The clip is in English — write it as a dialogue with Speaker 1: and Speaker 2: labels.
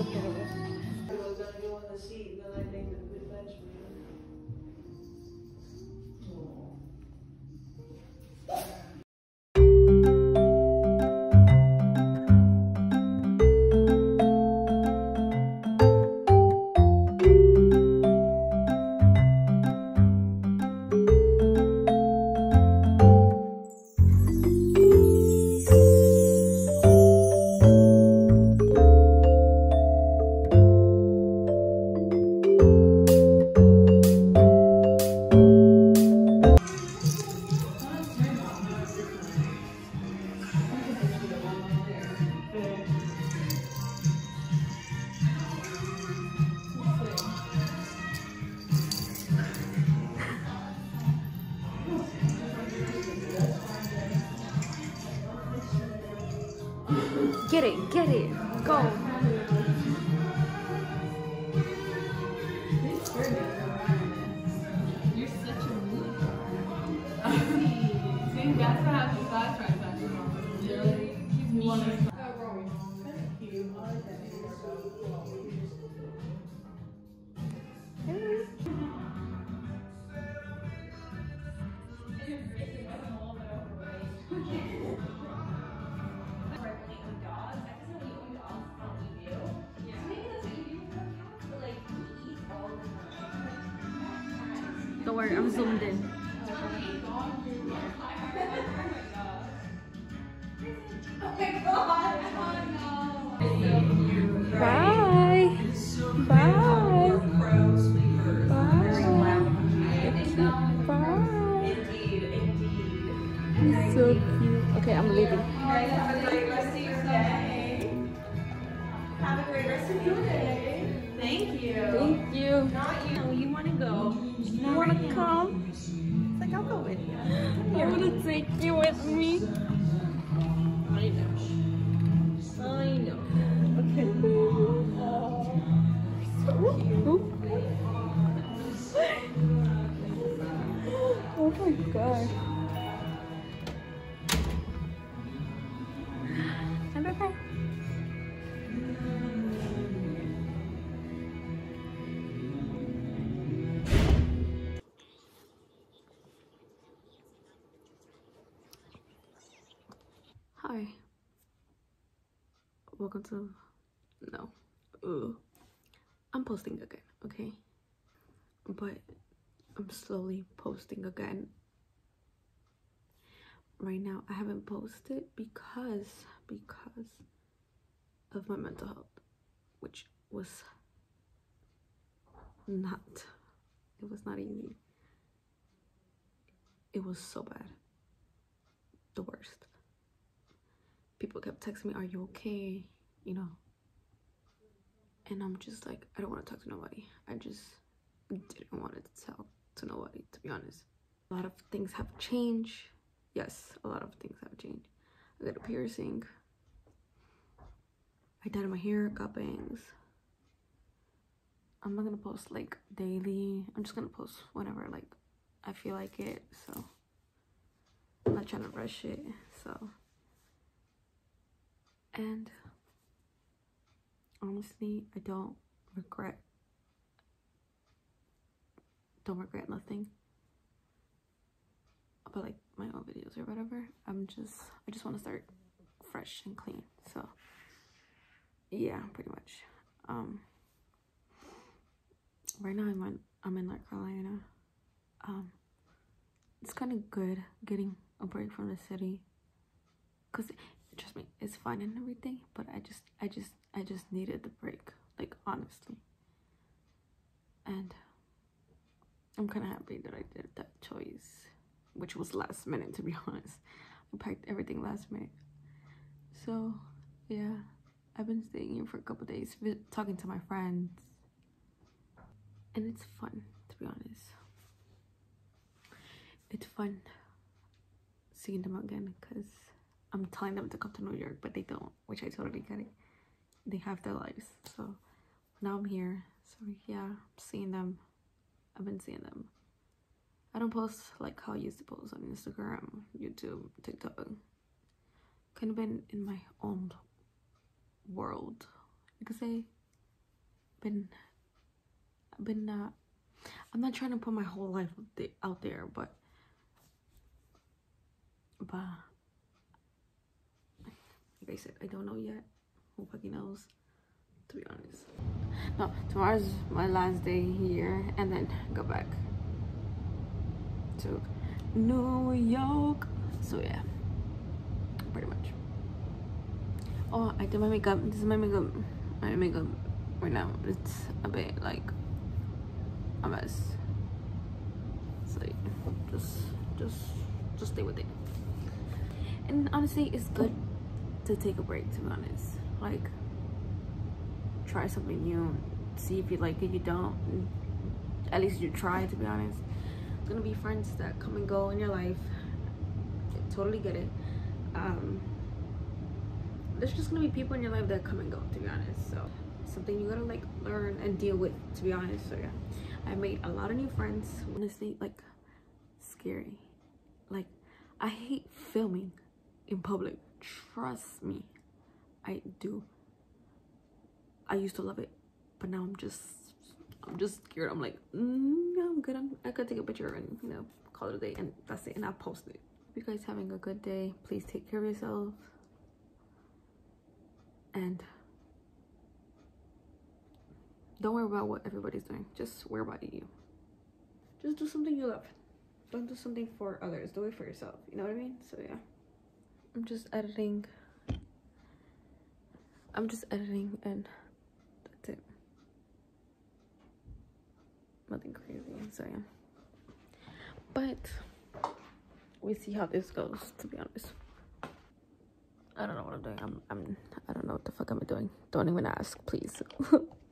Speaker 1: was gonna go on the seat, and then I made the bench for you.
Speaker 2: Get it, go.
Speaker 3: You're such a mood. See, that's what happens last time. Really? He's mean.
Speaker 2: Don't worry, I'm zoomed in. Bye. Bye. Bye. Bye. He's so cute. Okay, I'm leaving.
Speaker 1: Have a great rest of your day. Have a great rest of your day. Thank you.
Speaker 2: Thank you.
Speaker 1: Not you. You want to go?
Speaker 2: You want to come?
Speaker 1: It's like, I'll go with you.
Speaker 2: I want to take you with me.
Speaker 1: I know. I know. Okay. So cute.
Speaker 2: Oh my god. I'm okay. Hi. Welcome to... No. I'm posting again, okay? But I'm slowly posting again. Right now, I haven't posted because of my mental health, which was not... It was not easy. It was so bad. The worst. People kept texting me, are you okay? You know. And I'm just like, I don't want to talk to nobody. I just didn't want to talk to nobody, to be honest. A lot of things have changed. Yes, a lot of things have changed. I got a piercing. I dyed my hair, got bangs. I'm not gonna post like daily. I'm just gonna post whenever like I feel like it. So I'm not trying to rush it. So, and honestly, I don't regret nothing about like my own videos or whatever. I just want to start fresh and clean. So yeah, pretty much. Right now I'm in North Carolina. It's kind of good getting a break from the city, because trust me, it's fun and everything, but I just needed the break, like, honestly. And I'm kind of happy that I did that choice, which was last minute, to be honest. I packed everything last minute. So yeah, I've been staying here for a couple days, talking to my friends, and it's fun, to be honest. It's fun seeing them again, because I'm telling them to come to New York, but they don't, which I totally get it. They have their lives, so now I'm here. So yeah, I'm seeing them. I've been seeing them. I don't post like how I used to post on Instagram, YouTube, TikTok. Kind of been in my own world, you could say. I'm not trying to put my whole life out there, but like I said, I don't know yet. Who fucking knows, to be honest. No, tomorrow's my last day here, and then go back to New York. So yeah, pretty much. Oh, I did my makeup. This is my makeup. My makeup right now. It's a bit like a mess. So just stay with it. And honestly, it's good to take a break, to be honest. Like, try something new, see if you like it. You don't, at least you try, to be honest. There's gonna be friends that come and go in your life. I totally get it. There's just gonna be people in your life that come and go, to be honest. So something you gotta like learn and deal with, to be honest. So yeah, I made a lot of new friends. Honestly, like, scary. Like, I hate filming in public. Trust me, I do. I used to love it, but now I'm just scared. I'm like, no, I'm good. I could take a picture and, you know, call it a day, and that's it, and I'll post it. If you guys having a good day, please take care of yourself, and don't worry about what everybody's doing. Just worry about you. Just do something you love. Don't do something for others. Do it for yourself. You know what I mean? So yeah, I'm just editing, and that's it. Nothing crazy. So yeah, but we see how this goes, to be honest. I don't know what I'm doing. I don't know what the fuck I'm doing. Don't even ask, please.